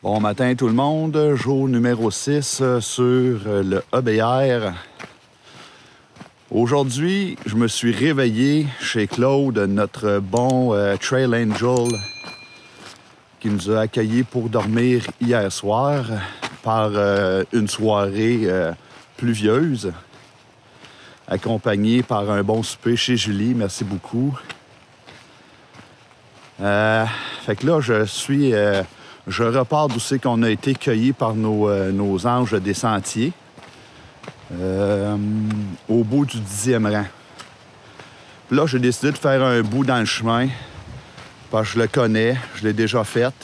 Bon matin tout le monde, jour numéro 6 sur le EBR. Aujourd'hui, je me suis réveillé chez Claude, notre bon Trail Angel, qui nous a accueillis pour dormir hier soir par une soirée pluvieuse, accompagnée par un bon souper chez Julie. Merci beaucoup. Fait que là, je repars d'où c'est qu'on a été cueillis par nos anges des sentiers, au bout du 10e rang. Puis là, j'ai décidé de faire un bout dans le chemin, parce que je le connais, je l'ai déjà fait.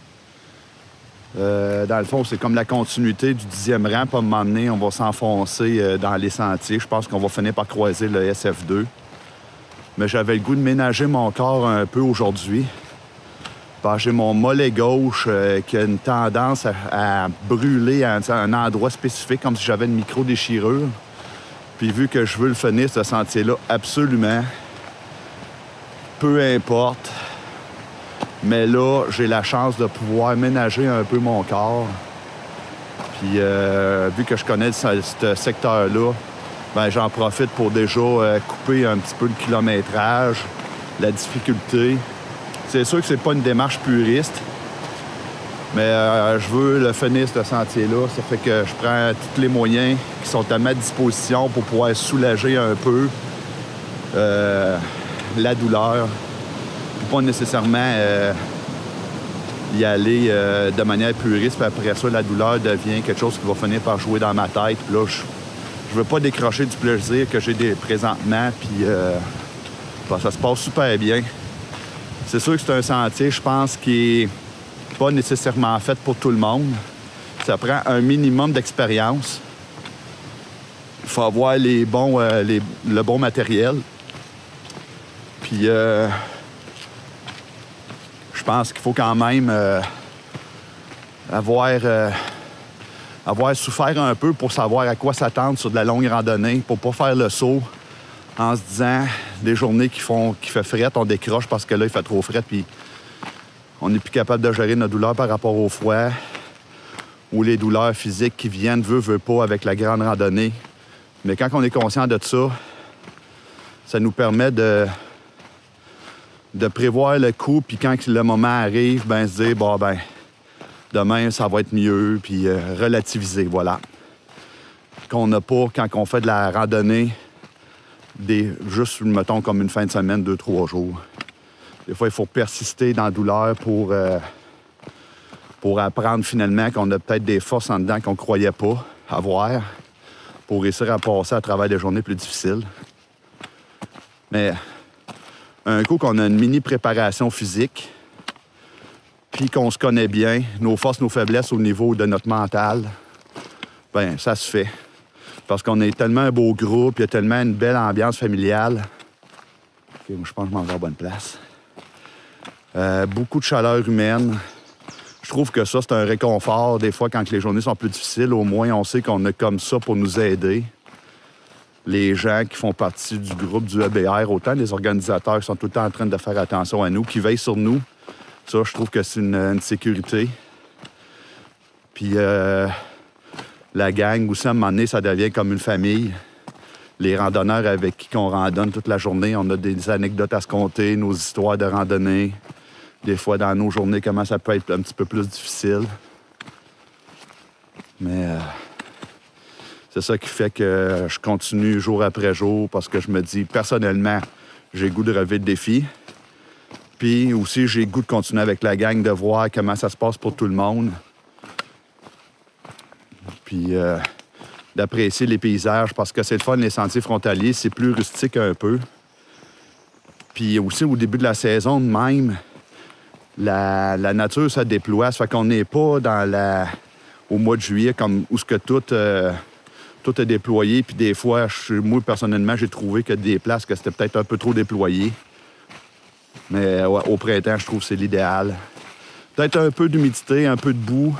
Dans le fond, c'est comme la continuité du 10e rang, pas m'emmener, on va s'enfoncer dans les sentiers. Je pense qu'on va finir par croiser le SF2. Mais j'avais le goût de ménager mon corps un peu aujourd'hui. J'ai mon mollet gauche qui a une tendance à brûler à un endroit spécifique, comme si j'avais une micro-déchirure. Puis vu que je veux le finir, ce sentier-là, absolument, peu importe. Mais là, j'ai la chance de pouvoir ménager un peu mon corps. Puis vu que je connais ce secteur-là, ben, j'en profite pour déjà couper un petit peu le kilométrage, la difficulté. C'est sûr que c'est pas une démarche puriste, mais je veux le finir, ce sentier-là. Ça fait que je prends tous les moyens qui sont à ma disposition pour pouvoir soulager un peu la douleur. Pas nécessairement y aller de manière puriste, puis après ça, la douleur devient quelque chose qui va finir par jouer dans ma tête. Puis là, je veux pas décrocher du plaisir que j'ai présentement, puis ça se passe super bien. C'est sûr que c'est un sentier, je pense, qui n'est pas nécessairement fait pour tout le monde. Ça prend un minimum d'expérience. Il faut avoir le bon matériel. Puis, je pense qu'il faut quand même avoir souffert un peu pour savoir à quoi s'attendre sur de la longue randonnée, pour ne pas faire le saut en se disant, des journées qui fait frette, on décroche parce que là, il fait trop frette, puis on n'est plus capable de gérer notre douleur par rapport au froid ou les douleurs physiques qui viennent, veut pas, avec la grande randonnée. Mais quand on est conscient de ça, ça nous permet de prévoir le coup, puis quand le moment arrive, ben se dire, demain, ça va être mieux, puis relativiser, voilà. Qu'on n'a pas, quand on fait de la randonnée, juste, mettons, comme une fin de semaine, 2-3 jours. Des fois, il faut persister dans la douleur pour apprendre finalement qu'on a peut-être des forces en dedans qu'on ne croyait pas avoir pour réussir à passer à travers des journées plus difficiles. Mais un coup qu'on a une mini-préparation physique, puis qu'on se connaît bien, nos forces, nos faiblesses au niveau de notre mental, ben ça se fait. Parce qu'on est tellement un beau groupe, il y a tellement une belle ambiance familiale. OK, moi, je pense que je m'en vais à bonne place. Beaucoup de chaleur humaine. Je trouve que ça, c'est un réconfort. Des fois, quand les journées sont plus difficiles, au moins, on sait qu'on est comme ça pour nous aider. Les gens qui font partie du groupe du EBR, autant les organisateurs qui sont tout le temps en train de faire attention à nous, qui veillent sur nous. Ça, je trouve que c'est une sécurité. Puis la gang aussi, à un moment donné, ça devient comme une famille. Les randonneurs avec qui on randonne toute la journée, on a des anecdotes à se conter, nos histoires de randonnée. Des fois, dans nos journées, comment ça peut être un petit peu plus difficile. Mais c'est ça qui fait que je continue jour après jour parce que je me dis, personnellement, j'ai le goût de relever le défi. Puis aussi, j'ai le goût de continuer avec la gang, de voir comment ça se passe pour tout le monde. Puis d'apprécier les paysages parce que c'est le fun, les sentiers frontaliers, c'est plus rustique un peu. Puis aussi, au début de la saison, même, la nature se déploie. Ça fait qu'on n'est pas au mois de juillet comme où ce que tout est déployé. Puis des fois, moi, personnellement, j'ai trouvé que des places que c'était peut-être un peu trop déployé. Mais ouais, au printemps, je trouve que c'est l'idéal. Peut-être un peu d'humidité, un peu de boue.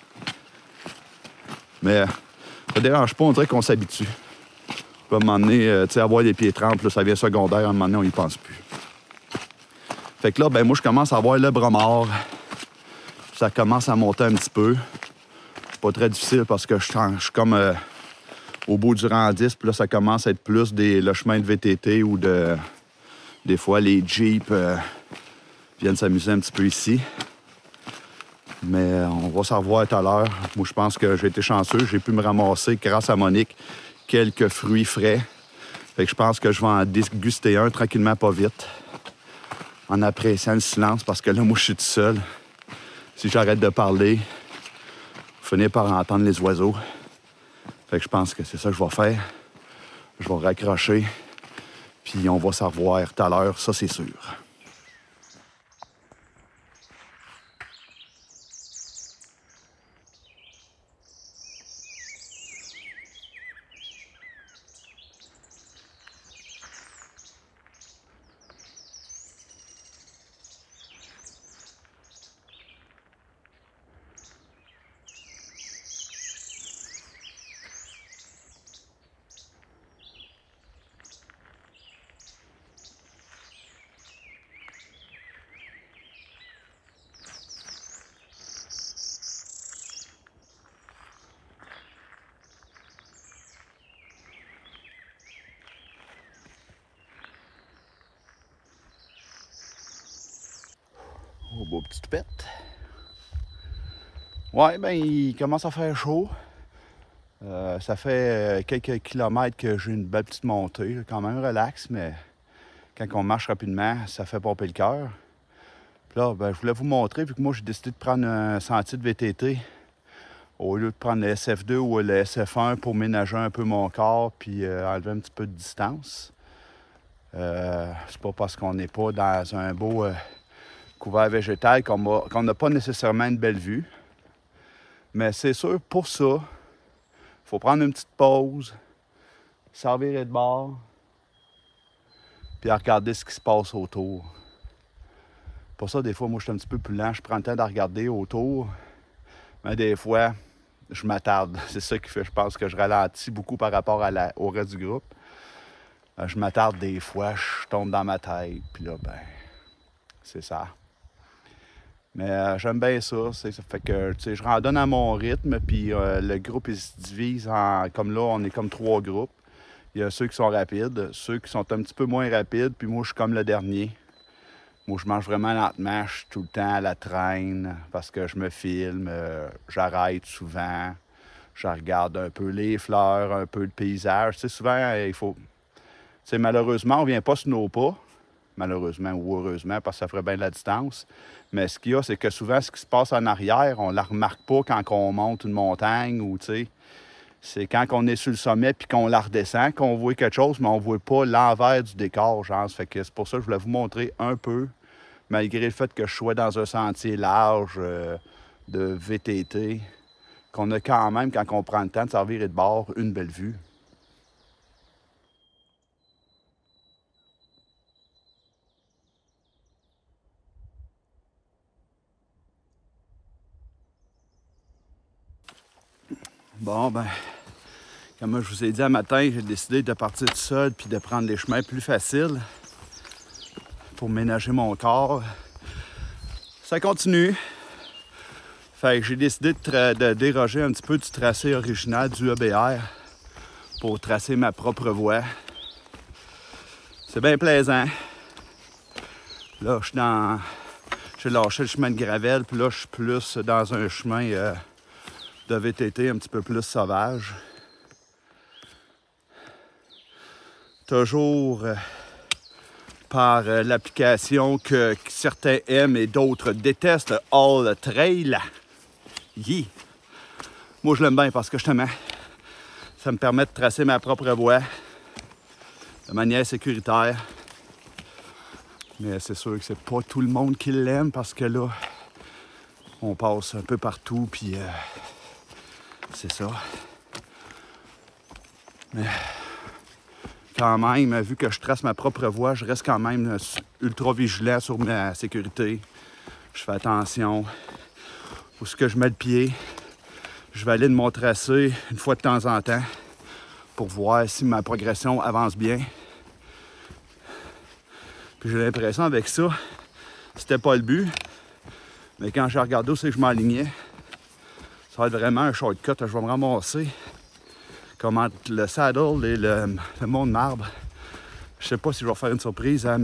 Mais ça dérange pas, on dirait qu'on s'habitue. À un moment donné, avoir les pieds trempes, là, ça vient secondaire, à un moment donné, on n'y pense plus. Fait que là, ben moi, je commence à avoir le bras mort Ça commence à monter un petit peu. C'est pas très difficile parce que je suis comme au bout du rang 10, puis là, ça commence à être plus le chemin de VTT ou des fois, les Jeeps viennent s'amuser un petit peu ici. Mais on va s'en revoir tout à l'heure. Moi, je pense que j'ai été chanceux. J'ai pu me ramasser, grâce à Monique, quelques fruits frais. Fait que je pense que je vais en déguster un tranquillement, pas vite, en appréciant le silence, parce que là, moi, je suis tout seul. Si j'arrête de parler, je finis par entendre les oiseaux. Fait que je pense que c'est ça que je vais faire. Je vais raccrocher, puis on va s'en revoir tout à l'heure, ça, c'est sûr. Oh, beau petit toupette. Ouais, ben il commence à faire chaud. Ça fait quelques kilomètres que j'ai une belle petite montée, là, quand même relax, mais quand on marche rapidement, ça fait pomper le cœur. Puis là, ben, je voulais vous montrer, vu que moi j'ai décidé de prendre un sentier de VTT au lieu de prendre le SF2 ou le SF1 pour ménager un peu mon corps puis enlever un petit peu de distance. C'est pas parce qu'on n'est pas dans un beau couvert végétal qu'on n'a pas nécessairement une belle vue. Mais c'est sûr, pour ça, il faut prendre une petite pause, servir de bord, puis regarder ce qui se passe autour. Pour ça, des fois, moi, je suis un petit peu plus lent. Je prends le temps de regarder autour. Mais des fois, je m'attarde. C'est ça qui fait, je pense, que je ralentis beaucoup par rapport au reste du groupe. Je m'attarde des fois, je tombe dans ma tête, puis là, ben, c'est ça. Mais j'aime bien ça. Ça fait que je randonne à mon rythme, puis le groupe il se divise en. Comme là, on est comme 3 groupes. Il y a ceux qui sont rapides, ceux qui sont un petit peu moins rapides, puis moi, je suis comme le dernier. Moi, je mange vraiment lentement. Je suis tout le temps à la traîne parce que je me filme. J'arrête souvent. Je regarde un peu les fleurs, un peu le paysage. Tu sais, souvent, il faut. Tu sais, malheureusement, on ne vient pas sur nos pas. Malheureusement ou heureusement, parce que ça ferait bien de la distance. Mais ce qu'il y a, c'est que souvent, ce qui se passe en arrière, on ne la remarque pas quand on monte une montagne ou, tu sais, c'est quand on est sur le sommet puis qu'on la redescend qu'on voit quelque chose, mais on ne voit pas l'envers du décor, genre. Fait que c'est pour ça que je voulais vous montrer un peu, malgré le fait que je sois dans un sentier large de VTT, qu'on a quand même, quand on prend le temps de servir et de bord, une belle vue. Bon, ben, comme je vous ai dit un matin, j'ai décidé de partir tout seul puis de prendre les chemins plus faciles pour ménager mon corps. Ça continue. Fait que j'ai décidé de déroger un petit peu du tracé original du EBR pour tracer ma propre voie. C'est bien plaisant. Là, j'ai lâché le chemin de Gravel, puis là, je suis plus dans un chemin de VTT un petit peu plus sauvage. Toujours par l'application que certains aiment et d'autres détestent, All Trail. Yeah. Moi, je l'aime bien parce que justement, ça me permet de tracer ma propre voie de manière sécuritaire. Mais c'est sûr que c'est pas tout le monde qui l'aime parce que là, on passe un peu partout, puis c'est ça. Mais quand même, vu que je trace ma propre voie, je reste quand même ultra vigilant sur ma sécurité. Je fais attention où est-ce que je mets le pied. Je vais aller de mon tracé une fois de temps en temps pour voir si ma progression avance bien. Puis j'ai l'impression avec ça, c'était pas le but, Mais quand j'ai regardé où c'est que je m'alignais, ça va être vraiment un shortcut. Je vais me ramasser comme entre le saddle et le mont de marbre. Je sais pas si je vais faire une surprise à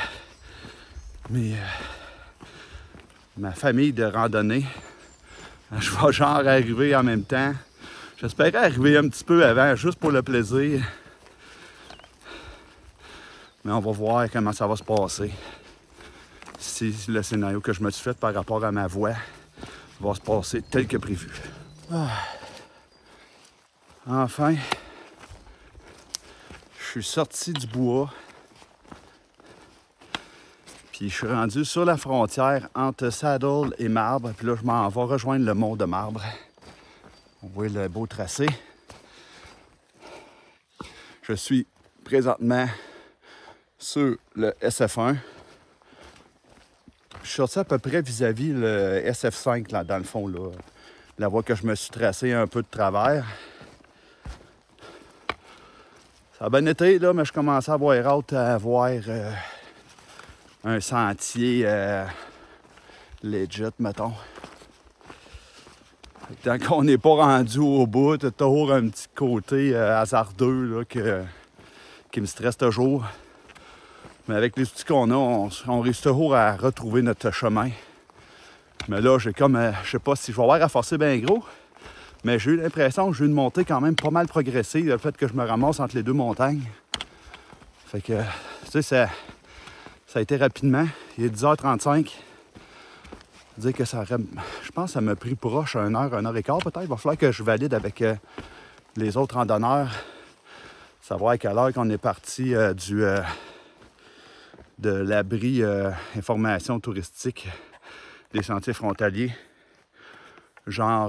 ma famille de randonnée. Je vais genre arriver en même temps. J'espérais arriver un petit peu avant, juste pour le plaisir. Mais on va voir comment ça va se passer. Si le scénario que je me suis fait par rapport à ma voix va se passer tel que prévu. Ah. Enfin, je suis sorti du bois. Puis je suis rendu sur la frontière entre Saddle et Marbre. Puis là, je m'en vais rejoindre le mont de Marbre. On voit le beau tracé. Je suis présentement sur le SF1. Je suis sorti à peu près vis-à-vis le SF5, là, dans le fond, là. La voie que je me suis tracée un peu de travers. Ça a bien été, là, mais je commençais à avoir hâte à voir un sentier legit, mettons. Tant qu'on n'est pas rendu au bout, t'as toujours un petit côté hasardeux là, qui me stresse toujours. Mais avec les outils qu'on a, on réussit toujours à retrouver notre chemin. Mais là, j'ai comme, je sais pas si je vais avoir à forcer bien gros, mais j'ai eu l'impression que j'ai eu une montée quand même pas mal progressée, le fait que je me ramasse entre les deux montagnes. Fait que, tu sais, ça a été rapidement. Il est 10h35. Dire que ça aurait, je pense que ça m'a pris proche 1 heure et quart peut-être. Il va falloir que je valide avec les autres randonneurs. Savoir à quelle heure qu'on est parti de l'abri information touristique des sentiers frontaliers. Genre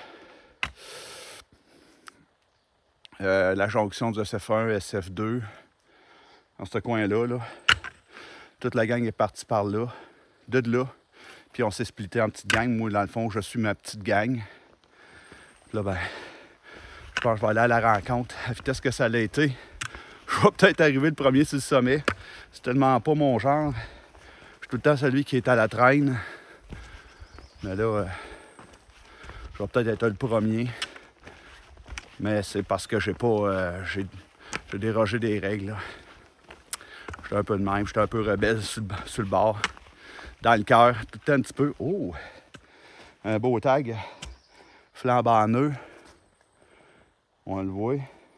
la jonction du SF1, SF2. Dans ce coin-là, là. Toute la gang est partie par là. De là. Puis on s'est splitté en petites gangs. Moi, dans le fond, je suis ma petite gang. Puis là, ben, je pense que je vais aller à la rencontre. À la vitesse que ça l'a été, je vais peut-être arriver le premier sur le sommet. C'est tellement pas mon genre. Je suis tout le temps celui qui est à la traîne. Mais là, je vais peut-être être le premier. Mais c'est parce que j'ai pas... j'ai dérogé des règles, là. J'étais un peu de même. J'étais un peu rebelle sur le bord. Dans le cœur, tout le temps un petit peu. Oh! Un beau tag flambant nœud. On le voit.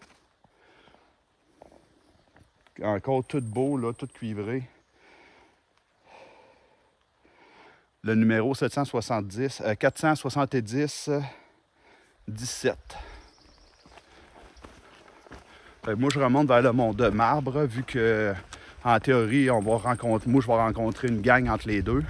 Encore tout beau, là, tout cuivré. Le numéro 470 17. Moi, je remonte vers le mont de Marbre, vu que, en théorie, moi, je vais rencontrer une gang entre les deux.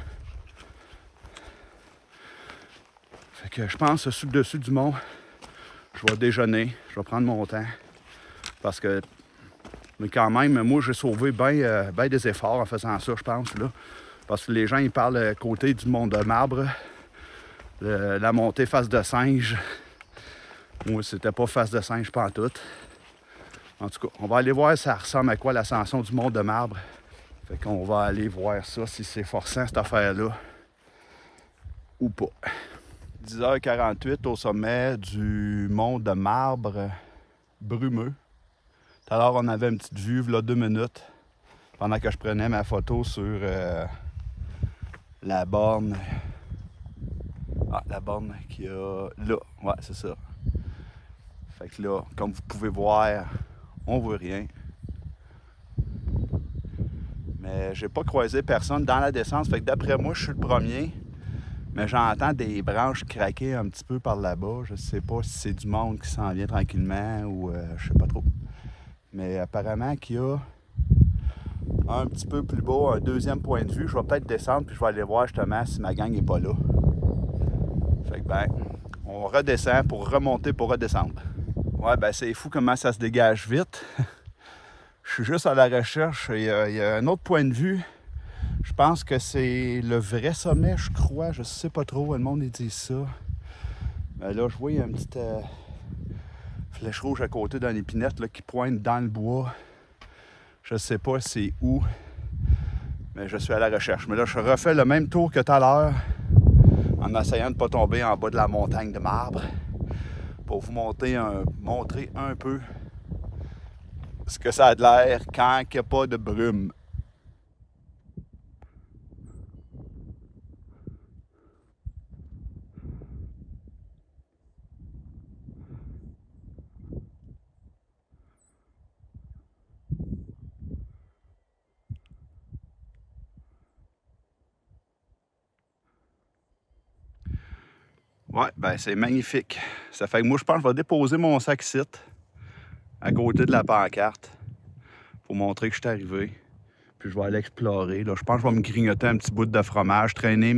Fait que je pense, sur le dessus du mont, je vais déjeuner, je vais prendre mon temps. Parce que, mais quand même, moi, j'ai sauvé bien des efforts en faisant ça, je pense, là. Parce que les gens, ils parlent côté du mont de Marbre, la montée face de singe. Moi, c'était pas face de singe pantoute. En tout cas, on va aller voir ça ressemble à quoi l'ascension du mont de Marbre. Fait qu'on va aller voir ça, si c'est forçant cette affaire-là ou pas. 10h48 au sommet du mont de Marbre brumeux. Tout à l'heure, on avait une petite vue, là, 2 minutes, pendant que je prenais ma photo sur la borne. Ah, la borne qu'il y a là. Ouais, c'est ça. Fait que là, comme vous pouvez voir, on voit rien. Mais j'ai pas croisé personne dans la descente. Fait que d'après moi, je suis le premier. Mais j'entends des branches craquer un petit peu par là-bas. Je sais pas si c'est du monde qui s'en vient tranquillement ou je sais pas trop. Mais apparemment qu'il y a un petit peu plus bas, un deuxième point de vue. Je vais peut-être descendre puis je vais aller voir justement si ma gang n'est pas là. Fait que ben, on redescend pour remonter pour redescendre. Ouais, ben c'est fou comment ça se dégage vite. Je suis juste à la recherche. Il y a un autre point de vue. Je pense que c'est le vrai sommet, je crois. Je sais pas trop, le monde dit ça. Mais là, je vois, il y a une petite flèche rouge à côté d'une épinette là, qui pointe dans le bois. Je sais pas c'est où. Mais je suis à la recherche. Mais là, je refais le même tour que tout à l'heure. en essayant de ne pas tomber en bas de la montagne de marbre pour vous montrer un peu ce que ça a de l'air quand il n'y a pas de brume. Ouais, ben c'est magnifique. Ça fait que moi, je pense que je vais déposer mon sac ici, à côté de la pancarte, pour montrer que je suis arrivé. Puis je vais aller explorer. Là. Je pense que je vais me grignoter un petit bout de fromage, traîner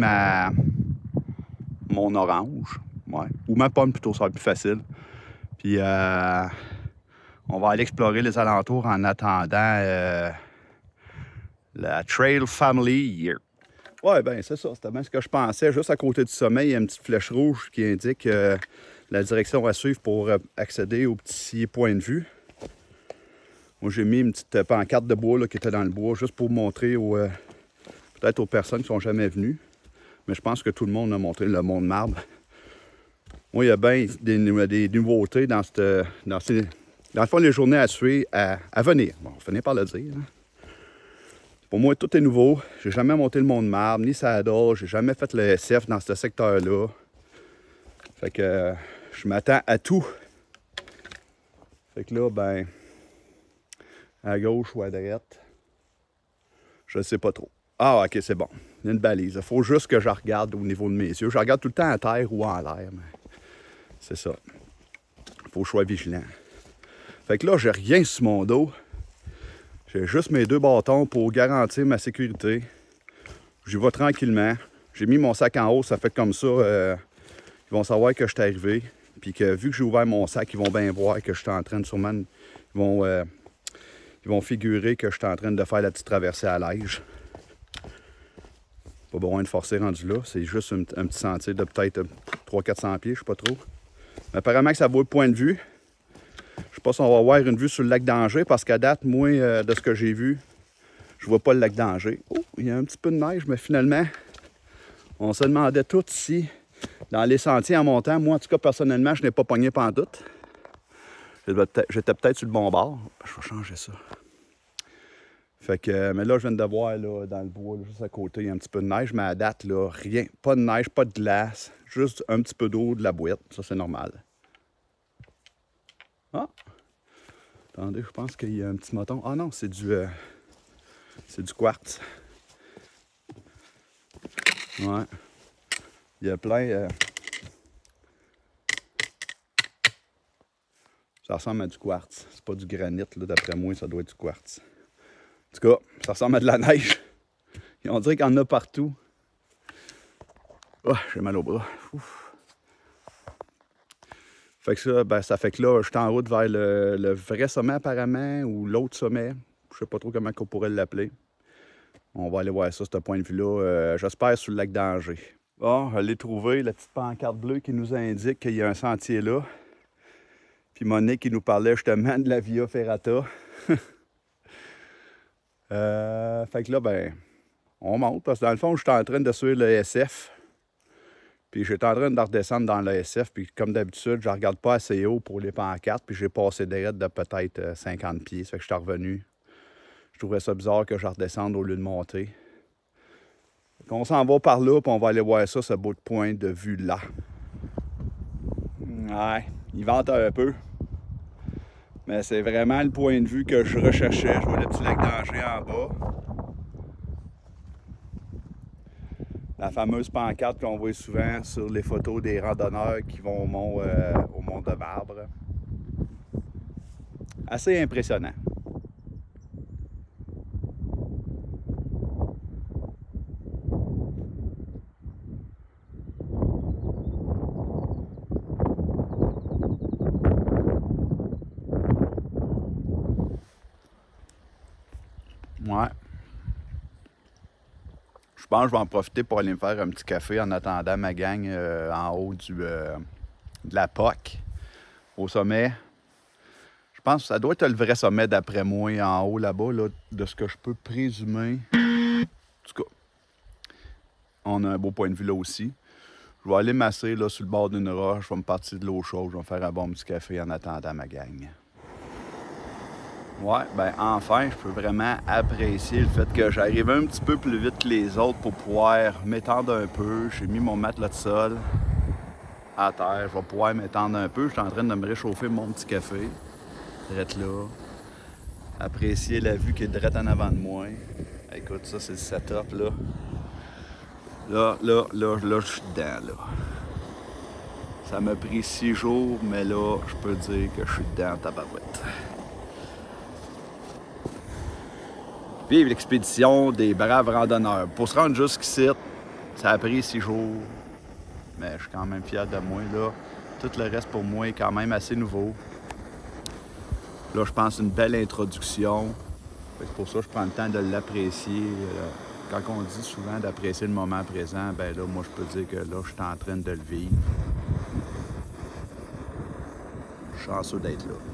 mon orange. Ouais. Ou ma pomme plutôt, ça va être plus facile. Puis on va aller explorer les alentours en attendant la Trail Family Year. Ouais, ben c'est ça, c'était bien ce que je pensais. Juste à côté du sommet, il y a une petite flèche rouge qui indique la direction à suivre pour accéder au petit point de vue. Moi, j'ai mis une petite pancarte de bois là, qui était dans le bois, juste pour montrer peut-être aux personnes qui ne sont jamais venues. Mais je pense que tout le monde a montré le Mont de Marbre. Moi, il y a bien des nouveautés dans le fond, les journées à suivre, à venir. Bon, on finit par le dire. Hein. Pour moi, tout est nouveau. J'ai jamais monté le Mont de Marbre, ni Saddle. J'ai jamais fait le SF dans ce secteur-là. Fait que je m'attends à tout. Fait que là, ben, à gauche ou à droite, je ne sais pas trop. Ah, ok, c'est bon. Il y a une balise. Il faut juste que je regarde au niveau de mes yeux. Je regarde tout le temps à terre ou en l'air. Mais c'est ça. Il faut que je sois vigilant. Fait que là, j'ai rien sur mon dos. J'ai juste mes 2 bâtons pour garantir ma sécurité. J'y vais tranquillement. J'ai mis mon sac en haut, ça fait comme ça. Ils vont savoir que je suis arrivé. Puis que vu que j'ai ouvert mon sac, ils vont bien voir que je suis en train de sûrement. Ils vont figurer que je suis en train de faire la petite traversée à l'Aige. Pas besoin de forcer rendu là. C'est juste un petit sentier de peut-être 300-400 pieds, je sais pas trop. Mais apparemment que ça vaut le point de vue. Je sais pas si on va avoir une vue sur le lac d'Angers, parce qu'à date, moi, de ce que j'ai vu, je vois pas le lac d'Angers. Oh, il y a un petit peu de neige, mais finalement, on se demandait tout ici, dans les sentiers en montant. Moi, en tout cas, personnellement, je n'ai pas pogné pantoute. J'étais peut-être sur le bon bord. Je vais changer ça. Fait que, mais là, je viens de voir, là, dans le bois, là, juste à côté, il y a un petit peu de neige, mais à date, là, rien. Pas de neige, pas de glace, juste un petit peu d'eau de la boîte. Ça, c'est normal. Ah! Attendez, je pense qu'il y a un petit moton. Ah non, c'est du quartz. Ouais. Il y a plein... Ça ressemble à du quartz. C'est pas du granit, là, d'après moi, ça doit être du quartz. En tout cas, ça ressemble à de la neige. Et on dirait qu'il y en a partout. Oh, j'ai mal au bras. Ouf. Fait que ça, ben, ça fait que là, je suis en route vers le vrai sommet apparemment, ou l'autre sommet. Je sais pas trop comment on pourrait l'appeler. On va aller voir ça, ce point de vue-là. J'espère sur le lac d'Angers. Bon, je l'ai trouvé, la petite pancarte bleue qui nous indique qu'il y a un sentier là. Puis Monique qui nous parlait justement de la Via Ferrata. Fait que là, ben, on monte, parce que dans le fond, je suis en train de suivre le SF. Puis j'étais en train de redescendre dans le SF, puis comme d'habitude, je ne regarde pas assez haut pour les pancartes, puis j'ai passé des raids de peut-être 50 pieds, ça fait que je suis revenu. Je trouvais ça bizarre que je redescende au lieu de monter. On s'en va par là, puis on va aller voir ça, ce beau point de vue-là. Ouais, il vente un peu. Mais c'est vraiment le point de vue que je recherchais. Je vois le petit lac d'Angers en bas. La fameuse pancarte qu'on voit souvent sur les photos des randonneurs qui vont au Mont de Marbre. Assez impressionnant. Ouais. Je pense que je vais en profiter pour aller me faire un petit café en attendant ma gang en haut de la POC, au sommet. Je pense que ça doit être le vrai sommet d'après moi, en haut là-bas, là, de ce que je peux présumer. En tout cas, on a un beau point de vue là aussi. Je vais aller masser là, sur le bord d'une roche, je vais me partir de l'eau chaude, je vais me faire un bon petit café en attendant ma gang. Ouais, ben enfin, je peux vraiment apprécier le fait que j'arrive un petit peu plus vite que les autres pour pouvoir m'étendre un peu. J'ai mis mon matelas de sol à terre, je vais pouvoir m'étendre un peu. Je suis en train de me réchauffer mon petit café. Drette là. Apprécier la vue qui est drette en avant de moi. Écoute, ça c'est le setup là. Là, je suis dedans là. Ça m'a pris 6 jours, mais là, je peux dire que je suis dedans, tabarouette. Vive l'expédition des braves randonneurs. Pour se rendre jusqu'ici, ça a pris 6 jours. Mais je suis quand même fier de moi, là. Tout le reste, pour moi, est quand même assez nouveau. Là, je pense une belle introduction. C'est pour ça que je prends le temps de l'apprécier. Quand on dit souvent d'apprécier le moment présent, ben là, moi, je peux dire que là, je suis en train de le vivre. Je suis chanceux d'être là.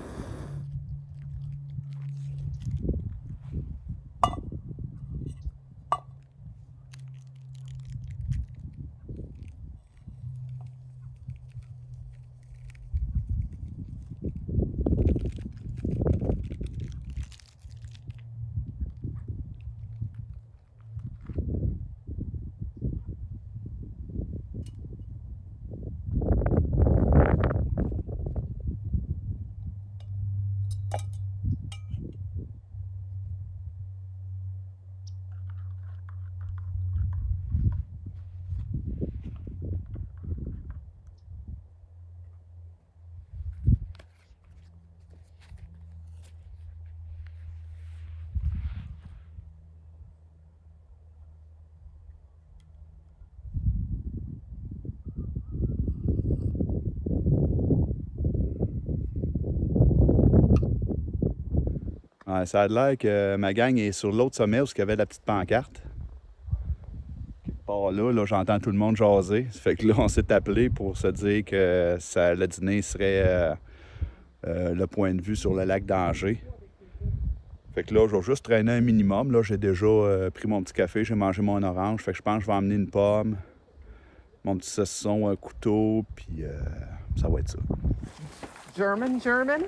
Ouais, ça a l'air que ma gang est sur l'autre sommet où il y avait la petite pancarte. Quelque part là, j'entends tout le monde jaser. Ça fait que là, on s'est appelé pour se dire que le dîner serait le point de vue sur le lac d'Angers. Fait que là, je vais juste traîner un minimum. Là, j'ai déjà pris mon petit café, j'ai mangé mon orange. Fait que je pense que je vais emmener une pomme, mon petit saucisson, un couteau, puis ça va être ça. German? German.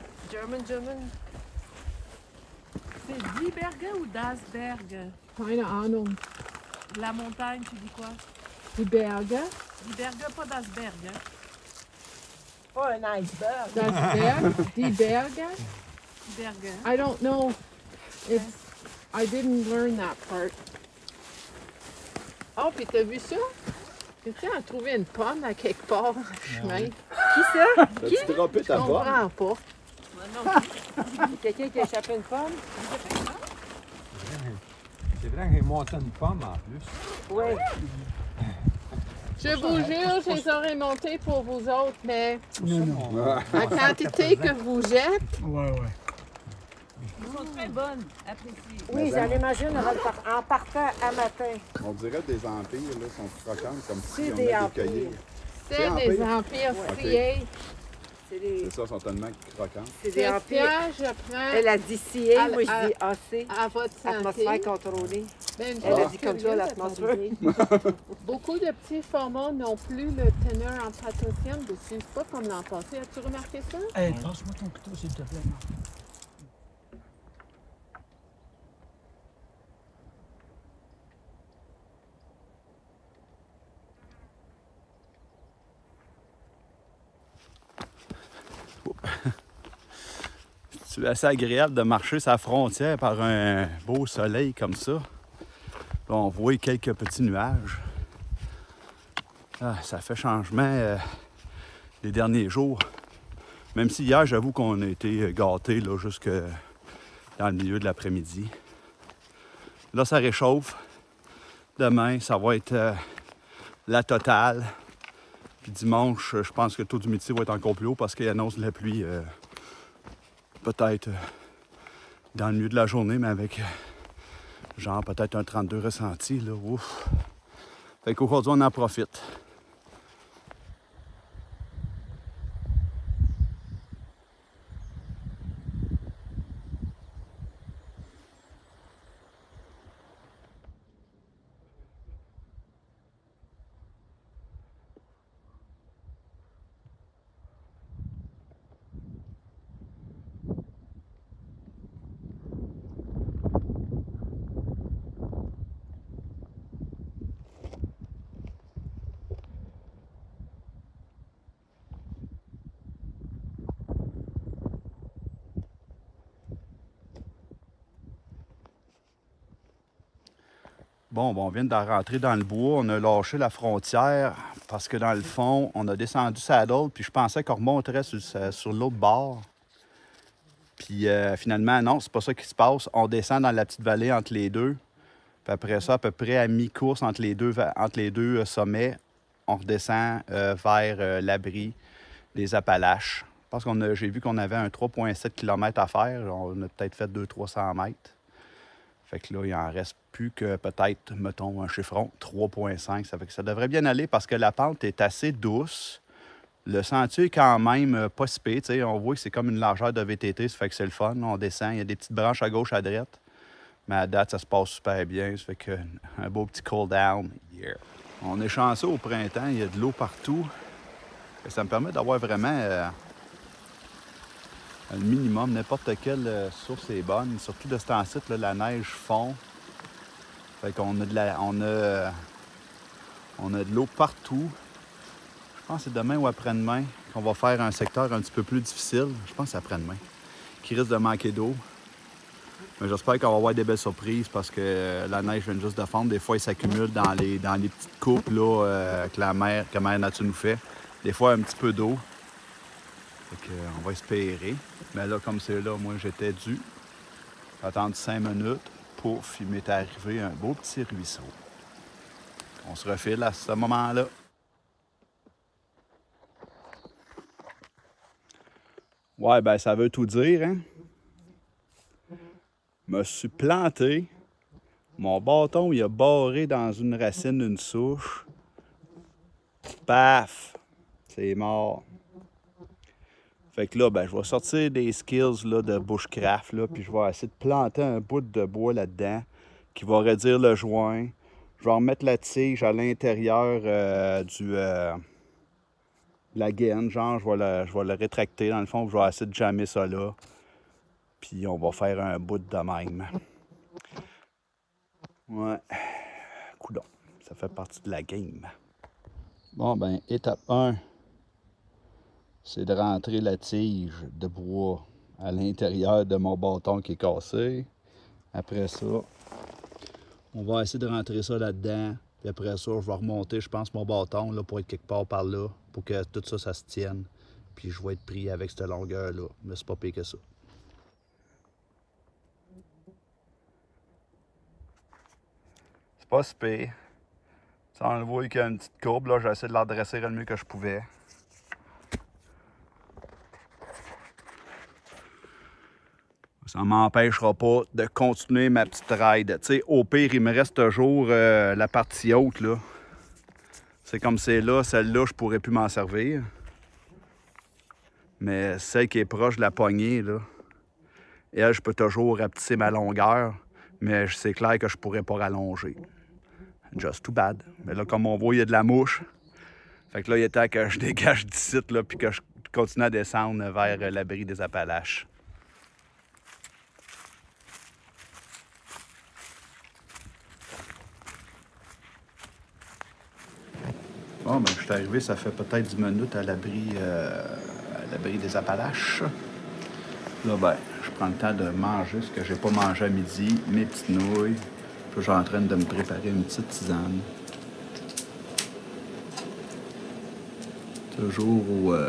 C'est Dieberge ou Dasberge? Keine Ahnung. La montagne, tu dis quoi? Die Berge? Dieberge, pas Dasberge. Hein? Pas un iceberg. Das Berg? Die Berge? Dieberge. Hein? I don't know. It's. I didn't learn that part. Oh, puis t'as vu ça? Quelqu'un a trouvé une pomme à quelque part dans le chemin. Qui ça? T'as-tu droppé Je ta pomme? comprends pas. Quelqu'un qui a échappé une pomme? C'est vrai qu'il monté une pomme en plus. Oui. Je vous jure, je les aurais montées pour vous autres, mais Non. la quantité que vous êtes, Ouais. Elles sont très bonnes, appréciées. Oui, j'en imagine en partant à matin. On dirait des empires, là, sont croquantes comme si C'est on des avait empires. cueilli. c'est des empires striés. C'est des, C'est ça, sont tellement croquantes. c'est des Cette empires. pierre, je prends Elle a dit CA, moi À- je dis AC. à votre santé. Atmosphère contrôlée. Même Elle a chose dit comme ça, curieuse, l'atmosphère. attendez. Beaucoup de petits formats n'ont plus le teneur en potassium dessus. C'est pas comme l'an passé. As-tu remarqué ça? Hey, passe-moi ton couteau, s'il te plaît. C'est assez agréable de marcher sa frontière par un beau soleil comme ça. Là, on voit quelques petits nuages. Ah, ça fait changement les derniers jours. Même si hier, j'avoue qu'on a été gâtés là, jusque dans le milieu de l'après-midi. Là, ça réchauffe. Demain, ça va être la totale. Puis dimanche, je pense que le taux d'humidité va être encore plus haut parce qu'il annonce de la pluie peut-être dans le milieu de la journée, mais avec genre peut-être un 32 ressenti. Là. Ouf. Fait qu'aujourd'hui, on en profite. Bon, on vient de rentrer dans le bois. On a lâché la frontière parce que dans le fond, on a descendu Saddle, puis je pensais qu'on remonterait sur l'autre bord. Puis finalement, non, c'est pas ça qui se passe. On descend dans la petite vallée entre les deux. Puis après ça, à peu près à mi-course entre les deux sommets, on redescend vers l'abri des Appalaches. Je pense j'ai vu qu'on avait un 3,7 km à faire. On a peut-être fait 200-300 mètres. Fait que là, il en reste plus que peut-être, mettons, un chiffron, 3,5. Ça fait que ça devrait bien aller parce que la pente est assez douce. Le sentier est quand même pas si pire. On voit que c'est comme une largeur de VTT, ça fait que c'est le fun. On descend, il y a des petites branches à gauche, à droite. Mais à date, ça se passe super bien. Ça fait que un beau petit cool down. Yeah. On est chanceux au printemps, il y a de l'eau partout. Et ça me permet d'avoir vraiment un minimum. N'importe quelle source est bonne. Surtout de ce temps-ci, la neige fond. Fait qu'on a de l'eau partout. Je pense que c'est demain ou après-demain qu'on va faire un secteur un petit peu plus difficile. Je pense que c'est après-demain. Qui risque de manquer d'eau. Mais j'espère qu'on va avoir des belles surprises parce que la neige vient juste de fondre. Des fois, il s'accumule dans les petites coupes là, que Mère Nature nous fait. Des fois, un petit peu d'eau. Fait qu'on va espérer. Mais là, comme c'est là, moi, j'étais dû. J'ai attendu 5 minutes. Pouf, il m'est arrivé un beau petit ruisseau. On se refile à ce moment-là. Ouais, ben ça veut tout dire, hein? Je me suis planté. Mon bâton, il a barré dans une racine d'une souche. Paf! C'est mort. Fait que là, ben, je vais sortir des skills là, de bushcraft, là, puis je vais essayer de planter un bout de bois là-dedans qui va réduire le joint. Je vais remettre la tige à l'intérieur de la gaine, genre, je vais le rétracter dans le fond, je vais essayer de jammer ça là. Puis on va faire un bout de même. Ouais. Coudonc, ça fait partie de la game. Bon, ben, étape 1, c'est de rentrer la tige de bois à l'intérieur de mon bâton qui est cassé. Après ça, on va essayer de rentrer ça là-dedans. Puis après ça, je vais remonter, je pense, mon bâton là, pour être quelque part par là, pour que tout ça, ça se tienne. Puis je vais être pris avec cette longueur-là. Mais c'est pas pire que ça. C'est pas si pire. Ça, on le voit qu'il y a une petite courbe, là, j'ai essayé de l'adresser le mieux que je pouvais. Ça ne m'empêchera pas de continuer ma petite ride. Tu sais, au pire, il me reste toujours la partie haute, là. C'est comme c'est là, celle-là, je pourrais plus m'en servir. Mais celle qui est proche de la poignée, là, elle, je peux toujours rapetisser ma longueur, mais c'est clair que je pourrais pas rallonger. Just too bad. Mais là, comme on voit, il y a de la mouche. Fait que là, il est temps que je dégage d'ici, là, puis que je continue à descendre vers l'abri des Appalaches. Bon, ben, je suis arrivé, ça fait peut-être 10 minutes à l'abri des Appalaches. Là, ben, je prends le temps de manger ce que j'ai pas mangé à midi, mes petites nouilles. Puis je suis en train de me préparer une petite tisane. Toujours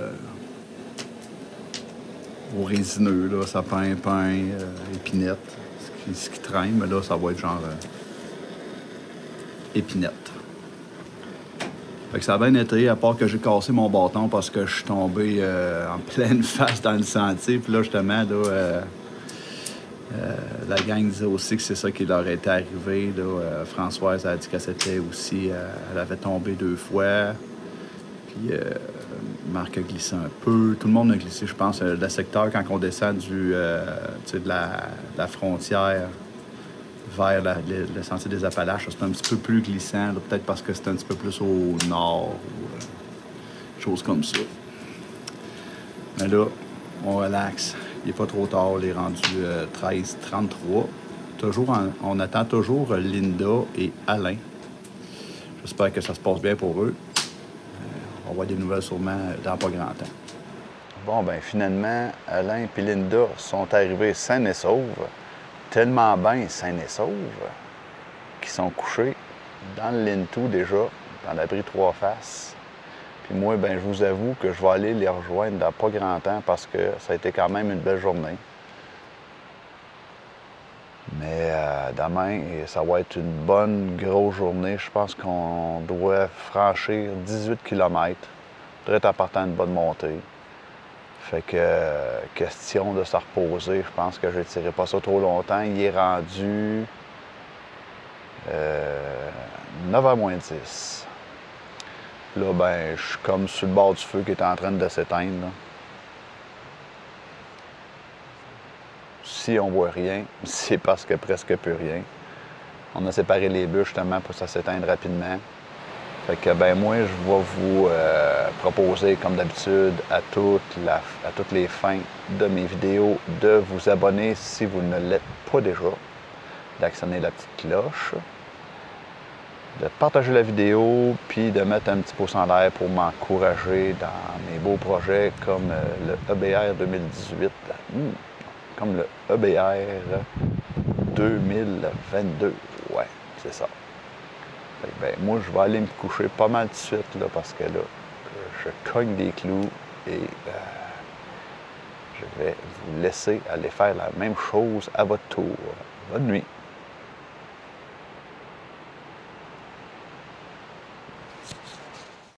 au résineux, là, sapin, pain, épinette. Ce qui traîne, mais là, ça va être genre épinette. Fait que ça a bien été, à part que j'ai cassé mon bâton parce que je suis tombé en pleine face dans le sentier. Puis là, justement, là, la gang disait aussi que c'est ça qui leur était arrivé. Là. Françoise a dit qu'elle s'était aussi... elle avait tombé 2 fois. Puis Marc a glissé un peu. Tout le monde a glissé, je pense. Le secteur, quand on descend de la frontière vers le sentier des Appalaches, c'est un petit peu plus glissant. Peut-être parce que c'est un petit peu plus au nord ou choses comme ça. Mais là, on relaxe. Il n'est pas trop tard, il est rendu 13h33. On attend toujours Linda et Alain. J'espère que ça se passe bien pour eux. On va avoir des nouvelles sûrement dans pas grand temps. Bon, ben finalement, Alain et Linda sont arrivés sains et saufs. Tellement bien sains et saufs qu'ils sont couchés dans le lean-to déjà, dans l'abri Trois Faces. Puis moi, ben, je vous avoue que je vais aller les rejoindre dans pas grand temps parce que ça a été quand même une belle journée. Mais demain, ça va être une bonne grosse journée. Je pense qu'on doit franchir 18 km, direct en partant une bonne montée. Fait que, question de se reposer, je pense que je ne tirerai pas ça trop longtemps. Il est rendu 9h moins 10. Là, ben, je suis comme sur le bord du feu qui est en train de s'éteindre. Si on voit rien, c'est parce que presque plus rien. On a séparé les bûches justement pour que ça s'éteigne rapidement. Fait que ben moi, je vais vous proposer, comme d'habitude, à toutes les fins de mes vidéos, de vous abonner si vous ne l'êtes pas déjà, d'actionner la petite cloche, de partager la vidéo, puis de mettre un petit pouce en l'air pour m'encourager dans mes beaux projets comme le EBR 2018, comme le EBR 2022. Ouais, c'est ça. Ben, moi, je vais aller me coucher pas mal de suite, là, parce que là, je cogne des clous et je vais vous laisser aller faire la même chose à votre tour. Bonne nuit.